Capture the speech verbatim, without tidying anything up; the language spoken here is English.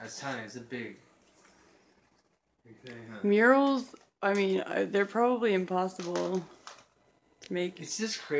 I was telling you, it's a big, big thing, huh? Murals, I mean, they're probably impossible to make. It's just crazy.